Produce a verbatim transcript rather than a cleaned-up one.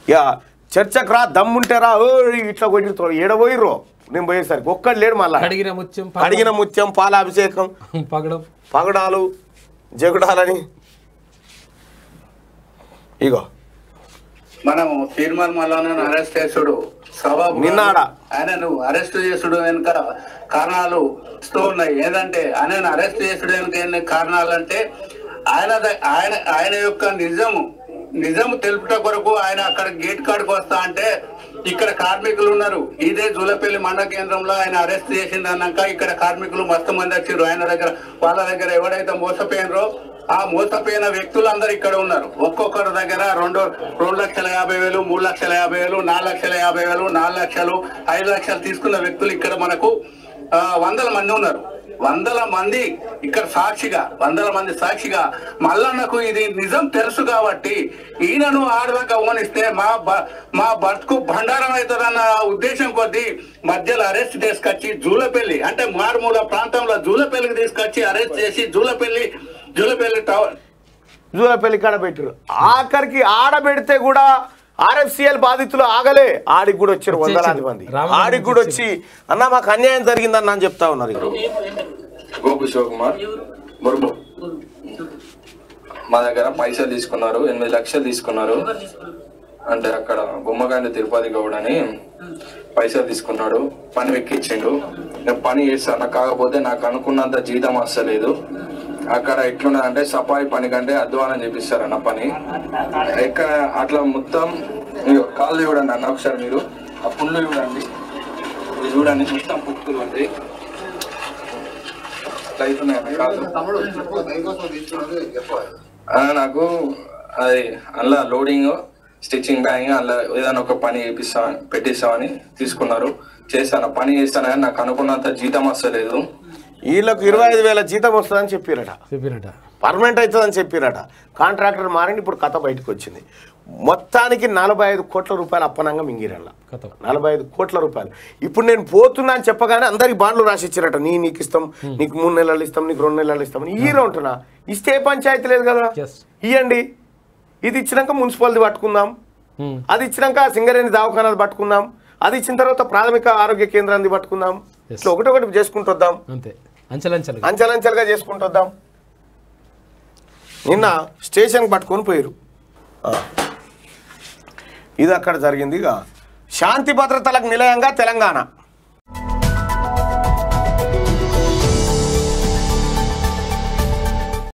ఇక చర్చకు రా దమ్ముంటే రా ఓ ఇట్లా కొట్టి ఏడబోయిర్రో నేను పోయేసరికి ఒక్కడు లేడు మళ్ళీ కడిగిన ముత్యం కడిగిన ముత్యం పాలాభిషేకం పగడం పగడాలు జగడాలని ఇగో మనము తీర్మాన్ మల్లాను అరెస్ట్ చేసుడు సభకు నిన్నాడ ఆయనను అరెస్ట్ చేసుడు వెనుక కారణాలు ఇస్తూ ఉన్నాయి. ఏదంటే ఆయనను అరెస్ట్ చేసుడు వెనుక ఎన్ని కారణాలు అంటే ఆయన ఆయన ఆయన యొక్క నిజము నిజం తెలుపుట కొరకు ఆయన అక్కడ గేట్ కాడికి వస్తా అంటే ఇక్కడ కార్మికులు ఉన్నారు. ఇదే జూలపల్లి మండల కేంద్రంలో ఆయన అరెస్ట్ చేసింది అన్నాక ఇక్కడ కార్మికులు మస్తు మంది వచ్చారు ఆయన దగ్గర. వాళ్ళ దగ్గర ఎవడైతే మోసపోయినరో ఆ మోసపోయిన వ్యక్తులందరూ ఇక్కడ ఉన్నారు. ఒక్కొక్కరి దగ్గర రెండు రెండు లక్షల యాభై వేలు మూడు లక్షల యాభై వేలు నాలుగు లక్షల యాభై వేలు నాలుగు లక్షలు ఐదు లక్షలు తీసుకున్న వ్యక్తులు ఇక్కడ మనకు ఆ వందల మంది ఉన్నారు. వందల మంది ఇక్కడ సాక్షిగా వందల మంది సాక్షిగా మల్లన్నకు ఇది నిజం తెలుసు కాబట్టి ఈయనను ఆడదాకా ఓనిస్తే మా మా బతుకు బండారం అవుతుందన్న ఉద్దేశం కొద్దీ మధ్యలో అరెస్ట్ చేసుకొచ్చి జూలపల్లి అంటే మారుమూల ప్రాంతంలో జూలపల్లికి తీసుకొచ్చి అరెస్ట్ చేసి జూలపల్లి జూలపల్లి టవర్ జూలపల్లి కాడ పెట్టారు. ఆఖరికి ఆడబెడితే కూడా ఆర్ఎఫ్సిఎల్ బాధితులు ఆగలే ఆడికి కూడా వచ్చారు వందలాది మంది. ఆడికి కూడా వచ్చి అన్న మాకు అన్యాయం జరిగిందన్న అని చెప్తా ఉన్నారు. గోపు శివకుమార్ మురుము మా దగ్గర పైసలు తీసుకున్నారు, ఎనిమిది లక్షలు తీసుకున్నారు. అంటే అక్కడ బొమ్మగాండి తిరుపతి గౌడ్ అని పైసలు తీసుకున్నాడు, పని ఎక్కించిండు. నేను పని చేస్తాను, కాకపోతే నాకు అనుకున్నంత జీతం వస్తలేదు. అక్కడ ఎట్లున్నదంటే సఫాయి పని కంటే అధ్వానం చేపిస్తారన్న పని. ఎక్కడ అట్లా మొత్తం కాళ్ళు చూడండి అన్న ఒకసారి, మీరు ఆ పుళ్ళు చూడండి, ఇది చూడండి మొత్తం పుక్కులు ఉంటాయి అట్లా అవుతున్నాయి కాళ్ళు. నాకు అది అలా లోడింగ్ స్టిచ్చింగ్ బ్యాగ్ అలా ఏదైనా ఒక పని చేపిస్తా పెట్టిస్తామని తీసుకున్నారు. చేస్తాను, పని చేస్తాను కానీ నాకు అనుకున్నంత జీతం వస్తలేదు. వీళ్ళకు ఇరవై ఐదు వేల జీతం వస్తుందని చెప్పారట, చెప్పినట పర్మనెంట్ అవుతుందని చెప్పారట. కాంట్రాక్టర్ మారండి, ఇప్పుడు కథ బయటకు వచ్చింది. మొత్తానికి నలభై ఐదు కోట్ల రూపాయలు అప్పనంగా మింగిరల్లా, నలభై ఐదు కోట్ల రూపాయలు. ఇప్పుడు నేను పోతున్నా అని చెప్పగానే అందరికి బాండ్లు రాసి ఇచ్చారట. నీ నీకు ఇస్తాం, నీకు మూడు నెలలు ఇస్తాం, నీకు రెండు నెలలు ఇస్తామని. హీరో ఉంటున్నా ఇస్తే ఏ పంచాయతీ లేదు కదా, ఇవ్వండి. ఇది ఇచ్చినాక మున్సిపాలిటీ పట్టుకుందాం, అది ఇచ్చినాక సింగరేణి దవాఖానాలు పట్టుకుందాం, అది ఇచ్చిన తర్వాత ప్రాథమిక ఆరోగ్య కేంద్రాన్ని పట్టుకుందాం. ఇట్లా ఒకటొకటి చేసుకుంటూ వద్దాం, అంతే అంచెలంచెలు అంచెలంచెలుగా చేసుకుంటూ వద్దాం. నిన్న స్టేషన్కి పట్టుకొని పోయారు. ఇది అక్కడ జరిగింది. ఇక శాంతి భద్రతలకు నిలయంగా తెలంగాణ